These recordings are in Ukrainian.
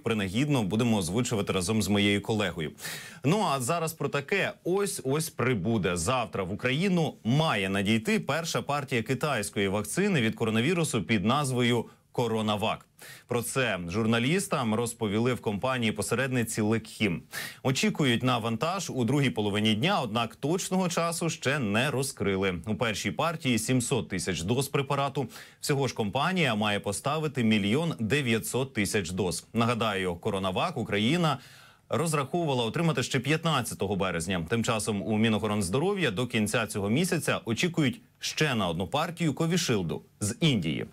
принагідно будемо озвучувати разом з моєю колегою. Ну а зараз про таке. Ось прибуде. Завтра в Україну має надійти перша партія китайської вакцини від коронавірусу під назвою «Коронавак». Про це журналістам розповіли в компанії-посередниці Лекхім. Очікують на вантаж у другій половині дня, однак точного часу ще не розкрили. У першій партії 700 тисяч доз препарату. Всього ж компанія має поставити 1 900 000 доз. Нагадаю, «Коронавак» Україна розраховувала отримати ще 15 березня. Тим часом у Мінохорондздоров'я до кінця цього місяця очікують ще на одну партію Ковішилду з Індії.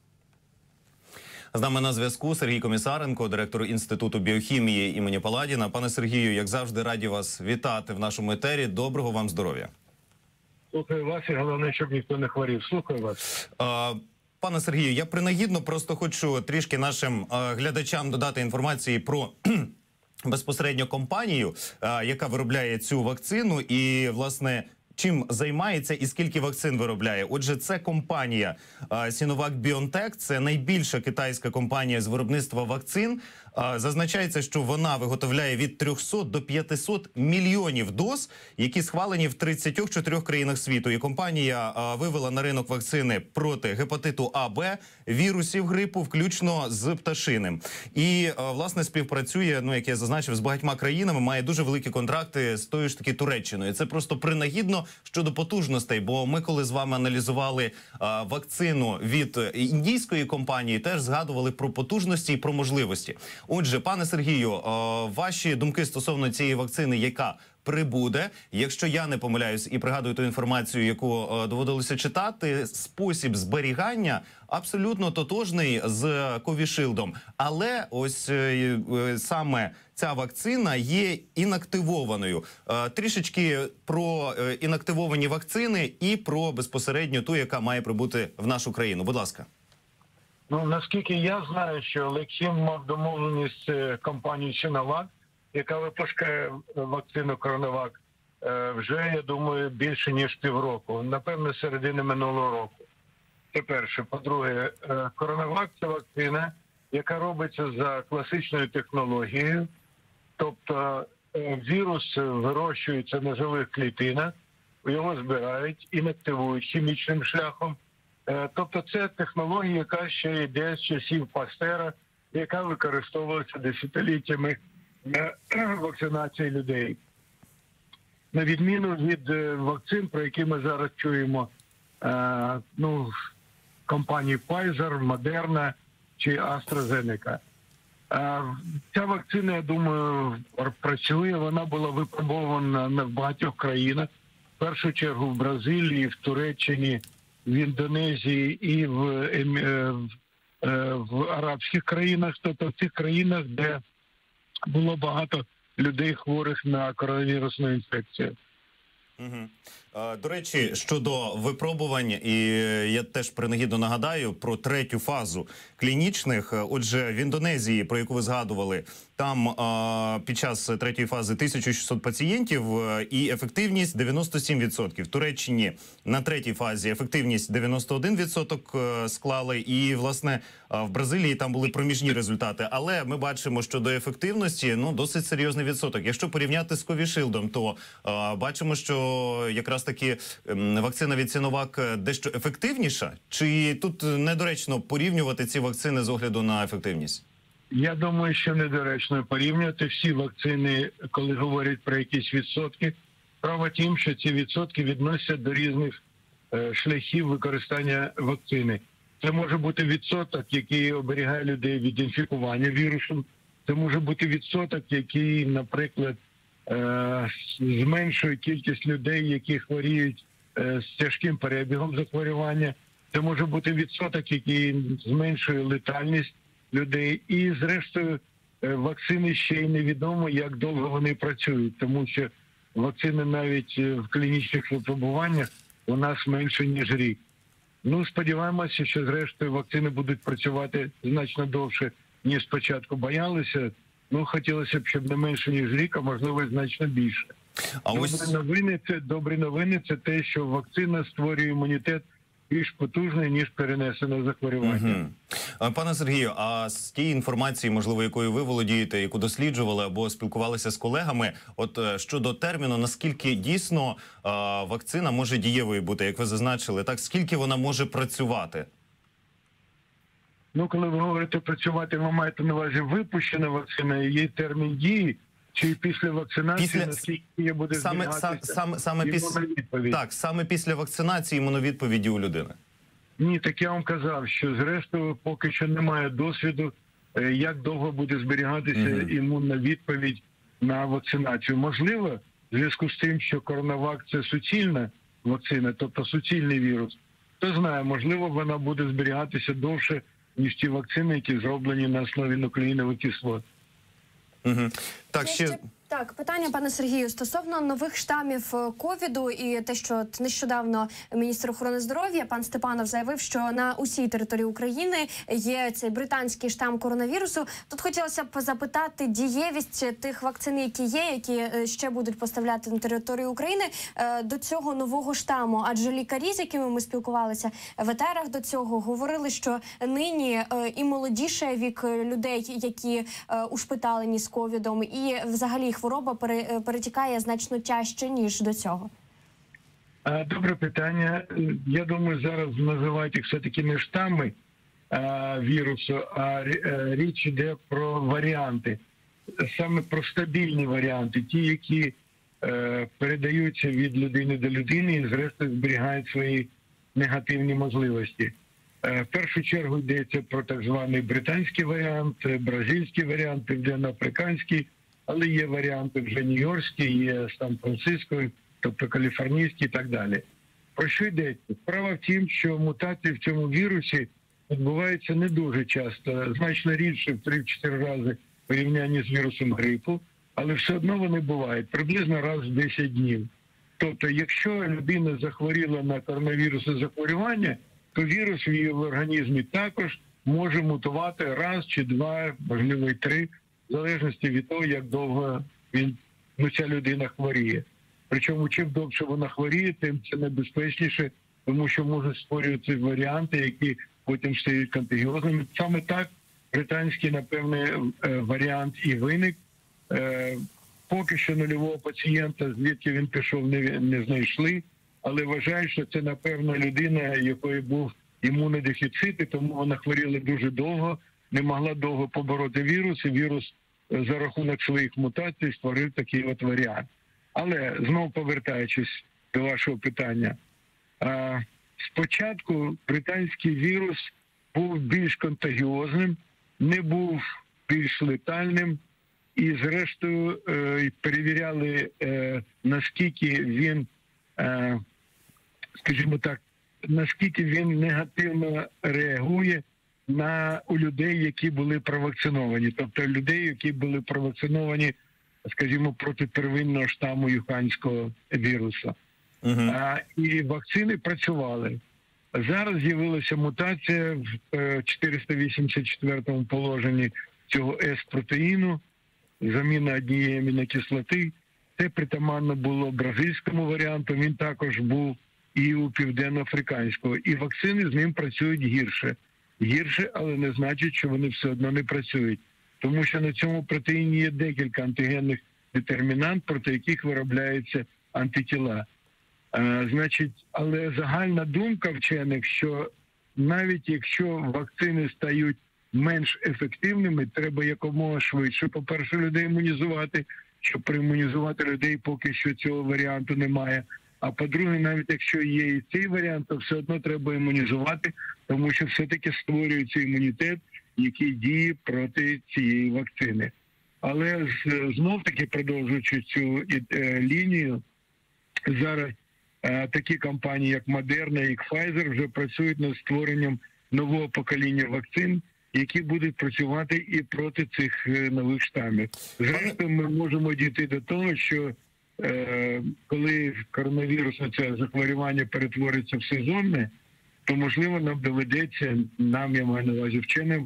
З нами на зв'язку Сергій Комісаренко, директор Інституту біохімії імені Паладіна. Пане Сергію, як завжди, раді вас вітати в нашому етері. Доброго вам здоров'я. Слухаю вас, і головне, щоб ніхто не хворів. Слухаю вас. Пане Сергію, я принагідно просто хочу трішки нашим глядачам додати інформації про безпосередньо компанію, яка виробляє цю вакцину і, власне, чим займається і скільки вакцин виробляє. Отже, це компанія Sinovac Biotech, це найбільша китайська компанія з виробництва вакцин. Зазначається, що вона виготовляє від 300 до 500 мільйонів доз, які схвалені в 34 країнах світу. І компанія вивела на ринок вакцини проти гепатиту А, Б, вірусів грипу, включно з пташиним. І, власне, співпрацює, як я зазначив, з багатьма країнами, має дуже великі контракти з тою ж таки Туреччиною. Це просто принагідно щодо потужностей, бо ми, коли з вами аналізували вакцину від індійської компанії, теж згадували про потужності і про можливості. Отже, пане Сергію, ваші думки стосовно цієї вакцини, яка прибуде, якщо я не помиляюсь і пригадую ту інформацію, яку доводилося читати, спосіб зберігання абсолютно тотожний з Ковішилдом. Але ось саме ця вакцина є інактивованою. Трішечки про інактивовані вакцини і про безпосередньо ту, яка має прибути в нашу країну. Будь ласка. Наскільки я знаю, що Лекхім мав домовленість з компанією Sinovac, яка випускає вакцину «Коронавак», вже, я думаю, більше ніж півроку. Напевно, середини минулого року. Це перше. По-друге, «Коронавак» – це вакцина, яка робиться за класичною технологією. Тобто вірус вирощується на живих клітинах, його збирають, інактивують хімічним шляхом. Тобто це технологія, яка ще йде з часів Пастера, яка використовується десятиліттями для вакцинації людей. На відміну від вакцин, про які ми зараз чуємо, компанії Pfizer, Moderna чи AstraZeneca. Ця вакцина, я думаю, працює, вона була випробована в багатьох країнах. В першу чергу в Бразилії, в Туреччині, в Індонезії і в арабських країнах, тобто в тих країнах, де було багато людей хворих на коронавірусну інфекцію. До речі, щодо випробувань, і я теж принагідно нагадаю про третю фазу клінічних. Отже, в Індонезії, про яку ви згадували, там під час третьої фази 1600 пацієнтів і ефективність 97%. В Туреччині на третій фазі ефективність 91% склали. І, власне, в Бразилії там були проміжні результати. Але ми бачимо, що до ефективності досить серйозний відсоток. Якщо порівняти з Ковішилдом, то бачимо, що якраз таки вакцина від Sinovac дещо ефективніша? Чи тут недоречно порівнювати ці вакцини з огляду на ефективність? Я думаю, що недоречно порівнювати всі вакцини, коли говорять про якісь відсотки. Справа тім, що ці відсотки відносяться до різних шляхів використання вакцини. Це може бути відсоток, який оберігає людей від інфікування вірусом. Це може бути відсоток, який, наприклад, зменшує кількість людей, які хворіють з тяжким перебігом захворювання. Це може бути відсоток, який зменшує летальність людей. І, зрештою, вакцини ще й невідомо, як довго вони працюють, тому що вакцини навіть в клінічних випробуваннях у нас менше, ніж рік. Сподіваємося, що, зрештою, вакцини будуть працювати значно довше, ніж спочатку боялися. Хотілося б, щоб не менше, ніж рік, а можливо, значно більше. Добрі новини – це те, що вакцина створює імунітет більш потужний, ніж перенесене захворювання. Пане Сергію, а з тієї інформації, можливо, якою ви володієте, яку досліджували або спілкувалися з колегами, от щодо терміну, наскільки дійсно вакцина може дієвою бути, як ви зазначили, так, скільки вона може працювати? Ну, коли ви говорите працювати, ви маєте на увазі випущена вакцина, її термін дії, чи після вакцинації, наскільки її буде зберігатися відповідь? Так, саме після вакцинації імуновідповіді у людини. Ні, так я вам казав, що зрештою поки що немає досвіду, як довго буде зберігатися імунна відповідь на вакцинацію. Можливо, в зв'язку з тим, що коронавак – це суцільна вакцина, тобто суцільний вірус, хто знає, можливо, вона буде зберігатися довше, ніж ті вакцини, які зроблені на основі нуклеїнових кислот. Так, Так, питання, пане Сергію, стосовно нових штамів ковіду і те, що нещодавно міністр охорони здоров'я пан Степанов заявив, що на усій території України є цей британський штам коронавірусу. Тут хотілося б запитати дієвість тих вакцин, які є, які ще будуть поставляти на територію України до цього нового штаму. Адже лікарі, з якими ми спілкувалися в етерах до цього, говорили, що нині і молодіше вік людей, які ушпиталені з ковідом, і взагалі хвороба перетікає значно тяжче, ніж до цього? Добре питання. Я думаю, зараз називають їх все-таки не штами вірусу, а річ йде про варіанти. Саме про стабільні варіанти. Ті, які передаються від людини до людини і зрештою зберігають свої негативні можливості. В першу чергу йдеться про так званий британський варіант, бразильський варіант, південноафриканський, але є варіанти вже нью-йоркські, є Сан-Франциско, тобто каліфорнійські і так далі. Про що йдеться? Справа в тім, що мутації в цьому вірусі відбуваються не дуже часто, значно рідше, в 3-4 рази в порівнянні з вірусом грипу, але все одно вони бувають, приблизно раз в 10 днів. Тобто, якщо людина захворіла на коронавірусне захворювання, то вірус в її організмі також може мутувати раз чи два, можливо, і три, в залежності від того, як довго ця людина хворіє. Причому, чим довше вона хворіє, тим це небезпечніше, тому що можуть створюватися варіанти, які потім стають контагіозними. Саме так британський, напевне, варіант і виник. Поки що нульового пацієнта, звідки він пішов, не знайшли, але вважають, що це, напевно, людина, якої був імунодефіцит, і тому вона хворіла дуже довго, не могла довго побороти вірус, і вірус за рахунок своїх мутацій створив такий от варіант. Але, знову повертаючись до вашого питання, спочатку британський вірус був більш контагіозним, не був більш летальним, і зрештою перевіряли, наскільки він, скажімо так, наскільки він негативно реагує у людей, які були провакциновані. Тобто людей, які були провакциновані, скажімо, проти первинного штаму юханського вірусу. І вакцини працювали. Зараз з'явилася мутація в 484-му положенні цього С-протеїну, заміна однієї амінокислоти. Це притаманно було бразильському варіанту, він також був і у південноафриканського. І вакцини з ним працюють гірше. Гірше, але не значить, що вони все одно не працюють. Тому що на цьому протеїні є декілька антигенних детермінант, проти яких виробляються антитіла. Але загальна думка вчених, що навіть якщо вакцини стають менш ефективними, треба якомога швидше, по-перше, людей імунізувати, щоб проімунізувати людей, поки що цього варіанту немає. А по-друге, навіть якщо є і цей варіант, то все одно треба імунізувати, тому що все-таки створюється імунітет, який діє проти цієї вакцини. Але знов-таки, продовжуючи цю лінію, зараз такі компанії, як Moderna і Pfizer, вже працюють над створенням нового покоління вакцин, які будуть працювати і проти цих нових штамів. Зрештою, ми можемо дійти до того, що коли коронавірусне це захворювання перетвориться в сезонне, то, можливо, нам доведеться, я маю на увазі вченим,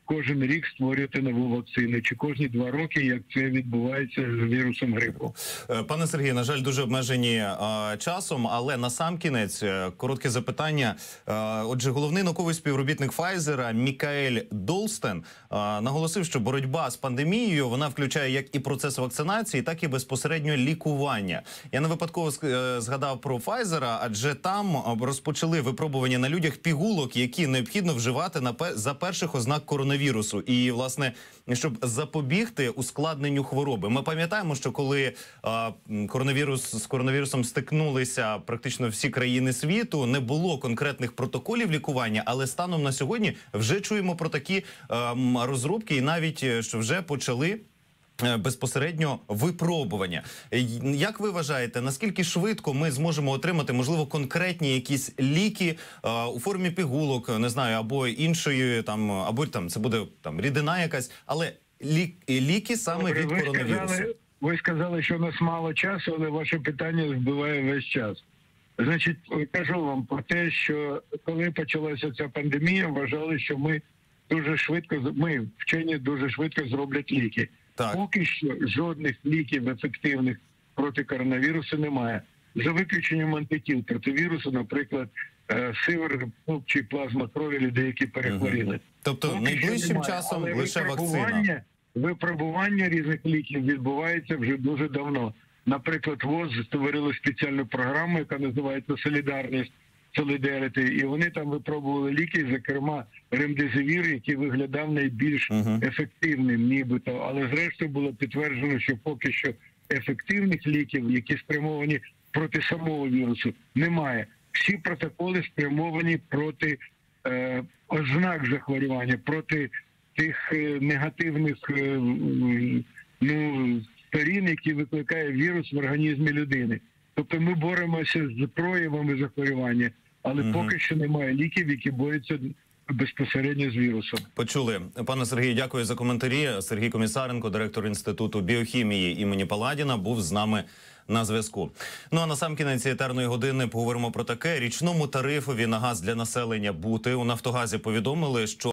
кожен рік створювати нову вакцину, чи кожні 2 роки, як це відбувається з вірусом грипу. Пане Сергію, на жаль, дуже обмежені часом, але насамкінець коротке запитання. Отже, головний науковий співробітник Pfizer Мікаель Долстен наголосив, що боротьба з пандемією, вона включає як і процес вакцинації, так і безпосередньо лікування. Я не випадково згадав про Pfizer, адже там розпочали випробування на людях пігулок, які необхідно вживати за перших ознак коронавірусу. І, власне, щоб запобігти ускладненню хвороби. Ми пам'ятаємо, що коли з коронавірусом стикнулися практично всі країни світу, не було конкретних протоколів лікування, але станом на сьогодні вже чуємо про такі розробки і навіть, що вже почали безпосередньо випробування. Як ви вважаєте, наскільки швидко ми зможемо отримати, можливо, конкретні якісь ліки у формі пігулок, не знаю, або іншої, або це буде рідина якась, але ліки саме від коронавірусу? Ви сказали, що у нас мало часу, але ваше питання збиває весь час. Значить, кажу вам про те, що коли почалася ця пандемія, вважали, що вчені дуже швидко зроблять ліки. Так. Поки що жодних ліків ефективних проти коронавірусу немає. За виключенням антитіл проти вірусу, наприклад, сивер чи плазма крові людей, які перехворіли. Тобто Поки найближчим часом лише вакцина. Випробування різних ліків відбувається вже дуже давно. Наприклад, ВОЗ створили спеціальну програму, яка називається «Солідарність», Solidarity, і вони там випробували ліки, зокрема ремдезивір, який виглядав найбільш ефективним нібито, але зрештою було підтверджено, що поки що ефективних ліків, які спрямовані проти самого вірусу, немає. Всі протоколи спрямовані проти ознак захворювання, проти тих негативних сторін, які викликає вірус в організмі людини. Тобто ми боремося з проявами захворювання, але поки що немає ліків, які борються безпосередньо з вірусом. Почули. Пане Сергію, дякую за коментарі. Сергій Комісаренко, директор Інституту біохімії імені Паладіна, був з нами на зв'язку. Ну а насамкінець етерної години поговоримо про таке. Річному тарифові на газ для населення бути. У Нафтогазі повідомили, що